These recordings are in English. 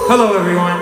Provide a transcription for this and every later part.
Hello, everyone.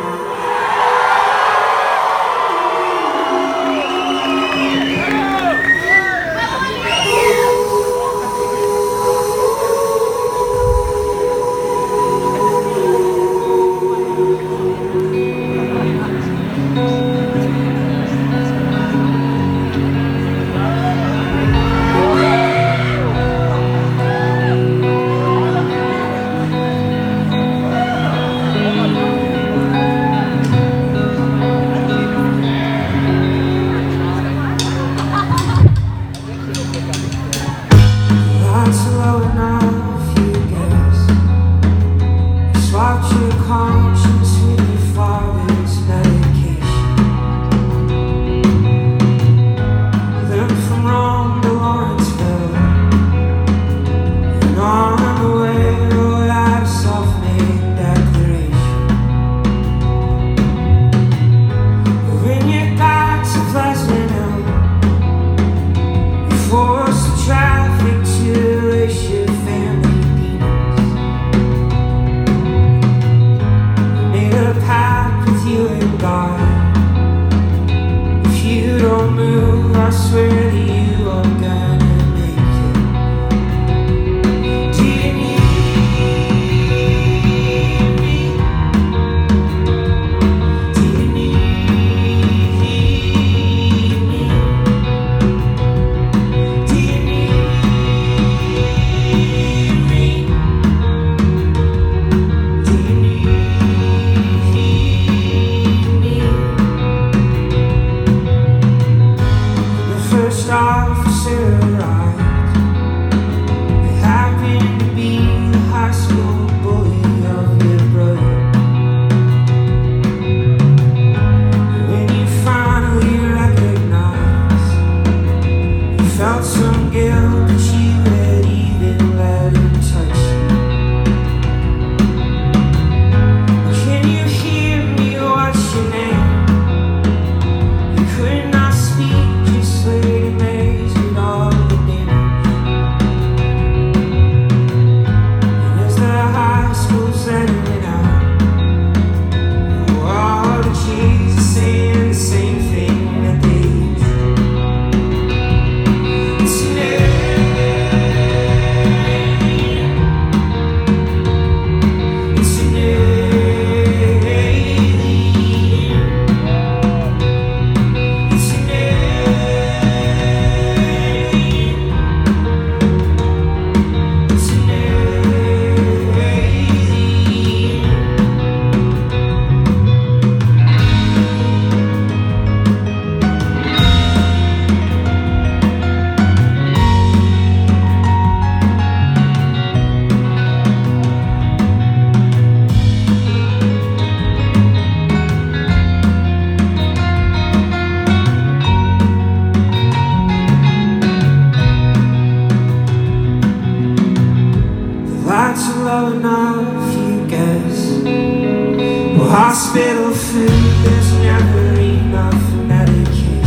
Hospital food, there's never enough medication.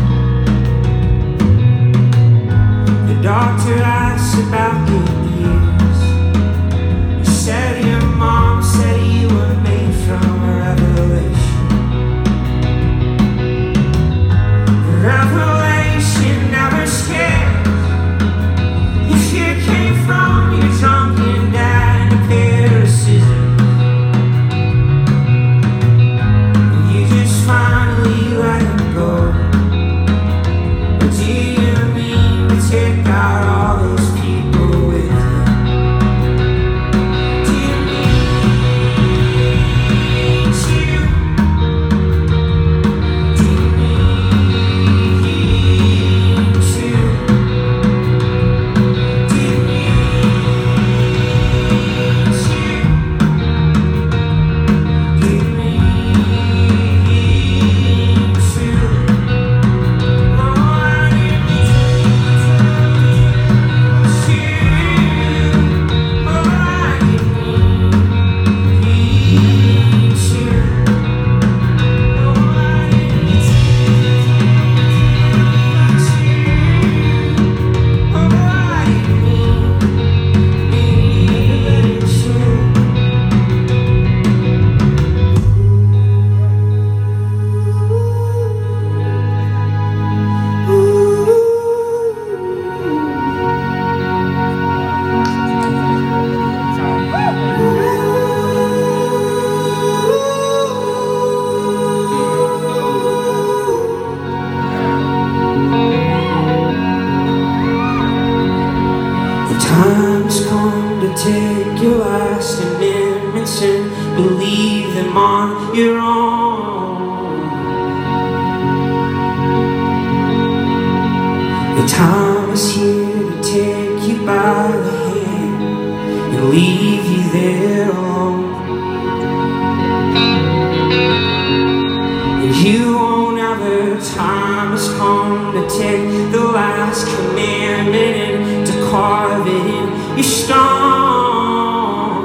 The doctor asked about your years. He said your mom said you were made from a revelation. The revelation never scared. If you came from your drunken dad and a pair of scissors, finally let him go. Or do you mean to take out all those people with you? Do you mean take your last amendments and believe them on your own. The time is here to take you by the hand and leave you there alone. And you won't have the time has come to take the last commandment and to carve it in your stone.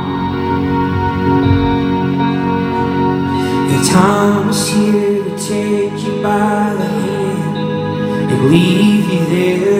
The time is here to take you by the hand and leave you there